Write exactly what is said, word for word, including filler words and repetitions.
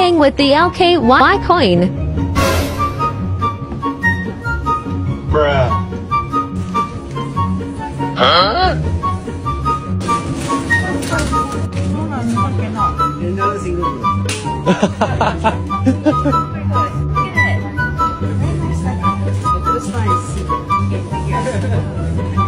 paying with the L K Y coin. Bruh. Huh? Another single. This nice.